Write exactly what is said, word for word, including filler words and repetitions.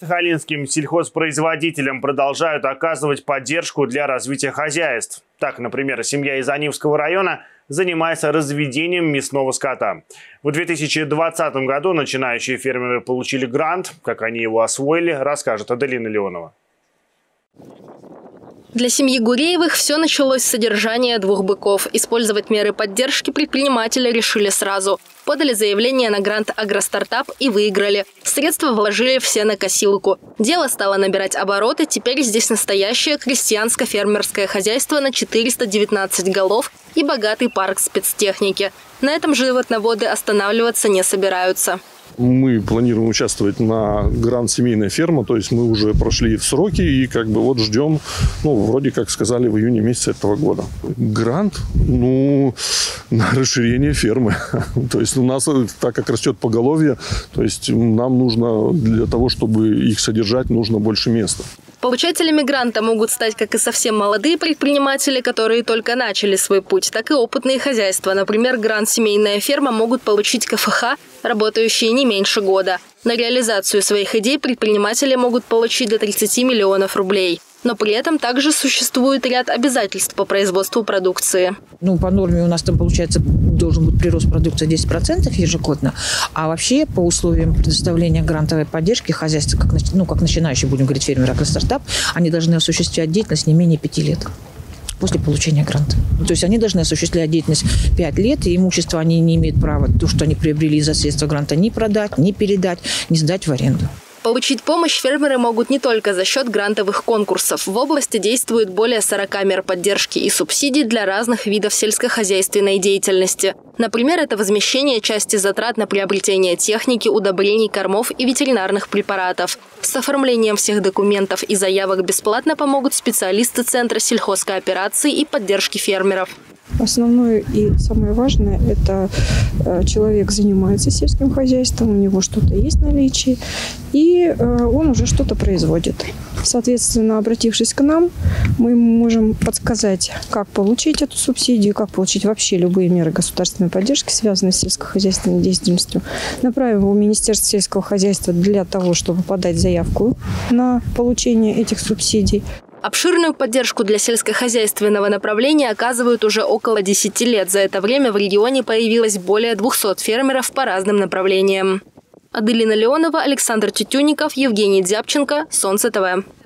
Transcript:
Сахалинским сельхозпроизводителям продолжают оказывать поддержку для развития хозяйств. Так, например, семья из Анивского района занимается разведением мясного скота. В две тысячи двадцатом году начинающие фермеры получили грант. Как они его освоили, расскажет Аделина Леонова. Для семьи Гуреевых все началось с содержания двух быков. Использовать меры поддержки предприниматели решили сразу. Подали заявление на грант «Агростартап» и выиграли. Средства вложили все на косилку. Дело стало набирать обороты. Теперь здесь настоящее крестьянско-фермерское хозяйство на четыреста девятнадцать голов и богатый парк спецтехники. На этом животноводы останавливаться не собираются. Мы планируем участвовать на грант «Семейная ферма», то есть мы уже прошли в сроки и как бы вот ждем, ну, вроде как сказали, в июне месяце этого года. Грант, ну, на расширение фермы. То есть у нас, так как растет поголовье, то есть нам нужно для того, чтобы их содержать, нужно больше места. Получателями гранта могут стать как и совсем молодые предприниматели, которые только начали свой путь, так и опытные хозяйства. Например, грант «Семейная ферма» могут получить ка эф ха, работающие не меньше года. На реализацию своих идей предприниматели могут получить до тридцати миллионов рублей. Но при этом также существует ряд обязательств по производству продукции. Ну, по норме у нас там, получается, должен быть прирост продукции десять процентов ежегодно. А вообще, по условиям предоставления грантовой поддержки хозяйства, как, ну, как начинающие, будем говорить, фермер, агростартап, они должны осуществлять деятельность не менее пяти лет после получения гранта. То есть они должны осуществлять деятельность пять лет, и имущество они не имеют права, то, что они приобрели за средства гранта, ни продать, ни передать, ни сдать в аренду. Получить помощь фермеры могут не только за счет грантовых конкурсов. В области действует более сорока мер поддержки и субсидий для разных видов сельскохозяйственной деятельности. Например, это возмещение части затрат на приобретение техники, удобрений, кормов и ветеринарных препаратов. С оформлением всех документов и заявок бесплатно помогут специалисты Центра сельхозкооперации и поддержки фермеров. Основное и самое важное – это человек занимается сельским хозяйством, у него что-то есть в наличии, и он уже что-то производит. Соответственно, обратившись к нам, мы можем подсказать, как получить эту субсидию, как получить вообще любые меры государственной поддержки, связанные с сельскохозяйственной деятельностью. Направим его в Министерство сельского хозяйства для того, чтобы подать заявку на получение этих субсидий. Обширную поддержку для сельскохозяйственного направления оказывают уже около десяти лет. За это время в регионе появилось более двухсот фермеров по разным направлениям. Аделина Леонова, Александр Тютюнников, Евгений Дзябченко, Солнце ТВ.